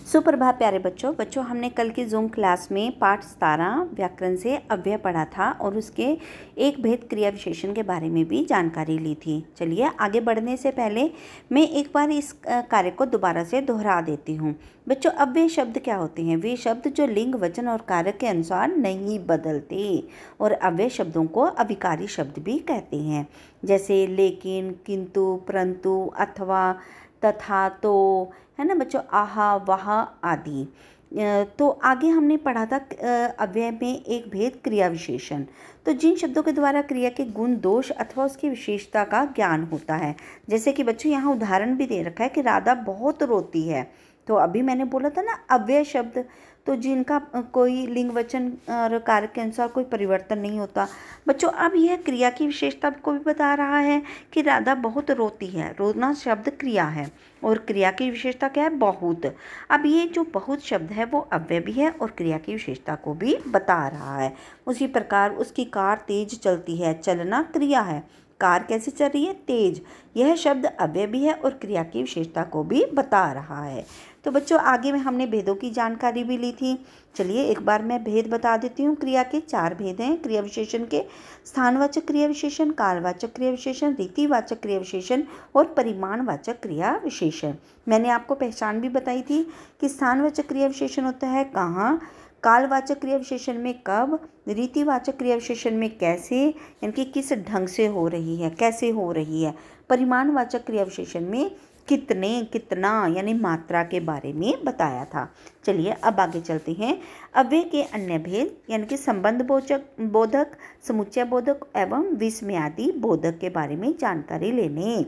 सुप्रभात प्यारे बच्चों हमने कल की जूम क्लास में पाठ 17 व्याकरण से अव्यय पढ़ा था और उसके एक भेद क्रिया विशेषण के बारे में भी जानकारी ली थी। चलिए आगे बढ़ने से पहले मैं एक बार इस कार्य को दोबारा से दोहरा देती हूँ। बच्चों, अव्यय शब्द क्या होते हैं? वे शब्द जो लिंग, वचन और कारक के अनुसार नहीं बदलते, और अव्यय शब्दों को अविकारी शब्द भी कहते हैं, जैसे लेकिन, किंतु, परंतु, अथवा, तथा, तो, है ना बच्चों, आहा, वहा आदि। तो आगे हमने पढ़ा था अव्यय में एक भेद क्रिया विशेषण। तो जिन शब्दों के द्वारा क्रिया के गुण, दोष अथवा उसकी विशेषता का ज्ञान होता है, जैसे कि बच्चों यहाँ उदाहरण भी दे रखा है कि राधा बहुत रोती है। तो अभी मैंने बोला था ना अव्यय शब्द, तो जिनका कोई लिंग, वचन और कारक के अनुसार कोई परिवर्तन नहीं होता। बच्चों, अब यह क्रिया की विशेषता को भी बता रहा है कि राधा बहुत रोती है। रोना शब्द क्रिया है और क्रिया की विशेषता क्या है? बहुत। अब ये जो बहुत शब्द है वो अव्यय भी है और क्रिया की विशेषता को भी बता रहा है। उसी प्रकार उसकी कार तेज चलती है, चलना क्रिया है। कार कैसे चल रही है? तेज। यह शब्द अव्यय भी है और क्रिया की विशेषता को भी बता रहा है। तो बच्चों, आगे में हमने भेदों की जानकारी भी ली थी। चलिए एक बार मैं भेद बता देती हूँ। क्रिया के 4 भेद हैं क्रिया विशेषण के: स्थानवाचक क्रिया विशेषण, कालवाचक क्रिया विशेषण, रीतिवाचक क्रिया विशेषण और परिमाणवाचक क्रिया विशेषण। मैंने आपको पहचान भी बताई थी कि स्थानवाचक क्रिया विशेषण होता है कहाँ, कालवाचक क्रिया विशेषण में कब, रीतिवाचक क्रिया विशेषण में कैसे, यानी कि किस ढंग से हो रही है, कैसे हो रही है। परिमाणवाचक क्रिया विशेषण में कितने, कितना, यानी मात्रा के बारे में बताया था। चलिए अब आगे चलते हैं। अव्यय के अन्य भेद, यानी कि संबंध बोधक, समुच्चय बोधक एवं विस्मयादि बोधक के बारे में जानकारी लेने।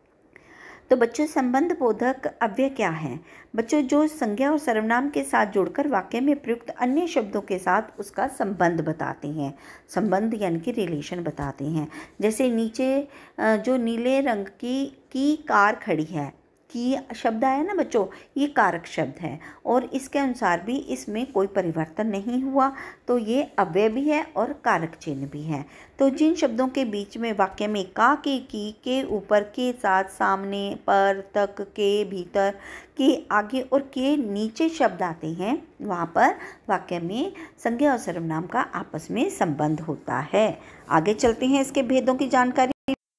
तो बच्चों, संबंध बोधक अव्यय क्या है? बच्चों, जो संज्ञा और सर्वनाम के साथ जोड़कर वाक्य में प्रयुक्त अन्य शब्दों के साथ उसका संबंध बताते हैं। संबंध यानी कि रिलेशन बताते हैं। जैसे नीचे जो नीले रंग की कार खड़ी है, की शब्द आया ना बच्चों, ये कारक शब्द है और इसके अनुसार भी इसमें कोई परिवर्तन नहीं हुआ, तो ये अव्यय भी है और कारक चिन्ह भी है। तो जिन शब्दों के बीच में वाक्य में का, के ऊपर, के साथ, सामने, पर, तक, के भीतर, के आगे और के नीचे शब्द आते हैं, वहाँ पर वाक्य में संज्ञा और सर्वनाम का आपस में संबंध होता है। आगे चलते हैं इसके भेदों की जानकारी।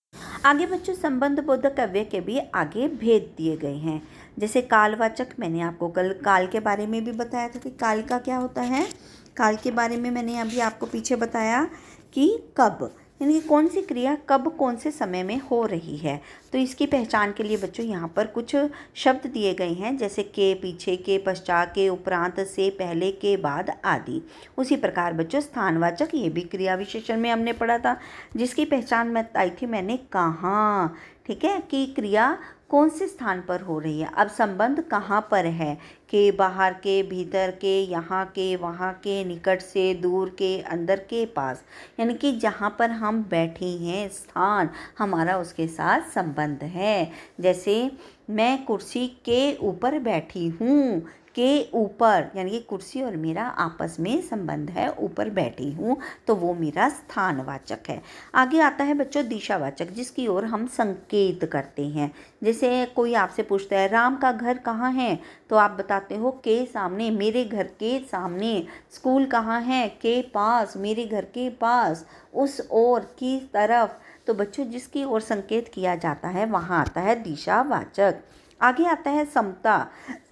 आगे बच्चों, संबंध बोधक अव्यय के भी आगे भेद दिए गए हैं। जैसे कालवाचक, मैंने आपको कल काल के बारे में भी बताया था कि काल का क्या होता है। काल के बारे में मैंने अभी आपको पीछे बताया कि कब, यानी कि कौन सी क्रिया कब, कौन से समय में हो रही है। तो इसकी पहचान के लिए बच्चों यहाँ पर कुछ शब्द दिए गए हैं, जैसे के पीछे, के पश्चात, के उपरांत, से पहले, के बाद आदि। उसी प्रकार बच्चों, स्थानवाचक, ये भी क्रिया विशेषण में हमने पढ़ा था, जिसकी पहचान बताई थी मैंने कहाँ, ठीक है, कि क्रिया कौन से स्थान पर हो रही है। अब संबंध कहाँ पर है? के बाहर, के भीतर, के यहाँ, के वहाँ, के निकट से, दूर, के अंदर, के पास, यानी कि जहाँ पर हम बैठे हैं स्थान हमारा उसके साथ संबंध है। जैसे मैं कुर्सी के ऊपर बैठी हूँ, के ऊपर यानी कि कुर्सी और मेरा आपस में संबंध है, ऊपर बैठी हूँ, तो वो मेरा स्थानवाचक है। आगे आता है बच्चों दिशावाचक, जिसकी ओर हम संकेत करते हैं। जैसे कोई आपसे पूछता है राम का घर कहाँ है, तो आप बताते हो के सामने, मेरे घर के सामने। स्कूल कहाँ है? के पास, मेरे घर के पास, उस ओर, की तरफ। तो बच्चों, जिसकी ओर संकेत किया जाता है वहाँ आता है दिशावाचक। आगे आता है समता।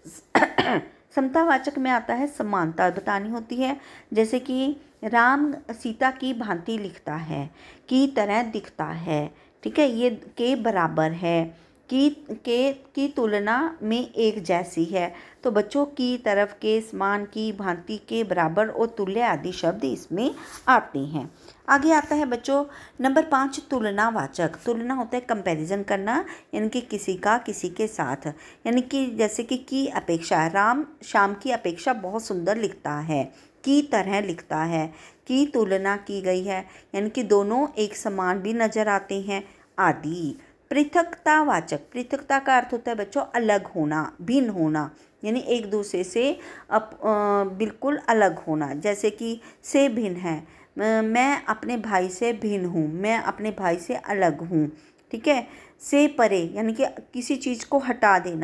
समतावाचक में आता है समानता बतानी होती है। जैसे कि राम सीता की भांति लिखता है, की तरह दिखता है, ठीक है, ये के बराबर है, की तुलना में एक जैसी है। तो बच्चों, की तरफ, के समान, की भांति, के बराबर और तुल्य आदि शब्द इसमें आते हैं। आगे आता है बच्चों नंबर 5 तुलनावाचक। तुलना होता है कंपैरिजन करना, यानी कि किसी का किसी के साथ, यानी कि जैसे कि की अपेक्षा, राम शाम की अपेक्षा बहुत सुंदर लिखता है, की तरह लिखता है, की तुलना की गई है, यानी कि दोनों एक समान भी नजर आते हैं आदि। पृथकतावाचक, पृथकता का अर्थ होता है बच्चों अलग होना, भिन्न होना, यानी एक दूसरे से बिल्कुल अलग होना। जैसे कि से भिन्न है, मैं अपने भाई से भिन्न हूँ, मैं अपने भाई से अलग हूँ, ठीक है। से परे यानी कि किसी चीज़ को हटा देना,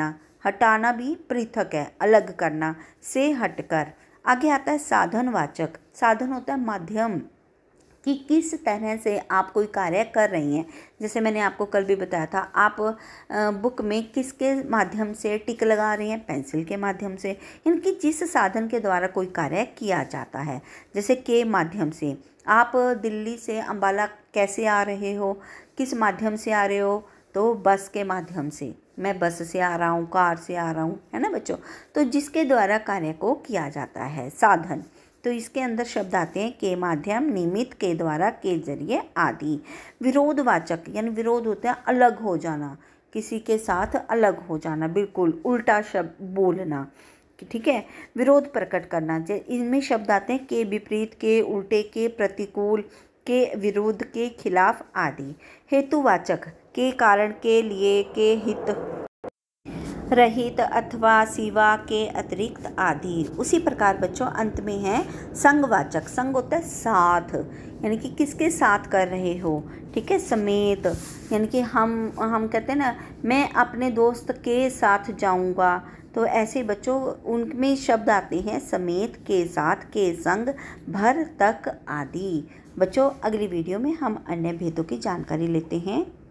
हटाना भी पृथक है, अलग करना, से हटकर। आगे आता है साधनवाचक। साधन होता है माध्यम, कि किस तरह से आप कोई कार्य कर रही हैं। जैसे मैंने आपको कल भी बताया था, आप बुक में किसके माध्यम से टिक लगा रही हैं, पेंसिल के माध्यम से। इनकी जिस साधन के द्वारा कोई कार्य किया जाता है, जैसे के माध्यम से आप दिल्ली से अंबाला कैसे आ रहे हो, किस माध्यम से आ रहे हो, तो बस के माध्यम से, मैं बस से आ रहा हूँ, कार से आ रहा हूँ, है ना बच्चों। तो जिसके द्वारा कार्य को किया जाता है, साधन। तो इसके अंदर शब्द आते हैं के माध्यम, निमित्त, के द्वारा, के जरिए आदि। विरोधवाचक यानी विरोध होता है अलग हो जाना, किसी के साथ अलग हो जाना, बिल्कुल उल्टा शब्द बोलना, ठीक है। विरोध प्रकट करना, इनमें शब्द आते हैं के विपरीत, के उल्टे, के प्रतिकूल, के विरुद्ध, के खिलाफ आदि। हेतुवाचक, के कारण, के लिए, के हित रहित अथवा सिवा, के अतिरिक्त आदि। उसी प्रकार बच्चों अंत में है संगवाचक। संग होता है साथ, यानी कि किसके साथ कर रहे हो, ठीक है। समेत, यानी कि हम कहते हैं ना, मैं अपने दोस्त के साथ जाऊंगा, तो ऐसे बच्चों उनमें शब्द आते हैं समेत, के साथ, के संग, भर, तक आदि। बच्चों अगली वीडियो में हम अन्य भेदों की जानकारी लेते हैं।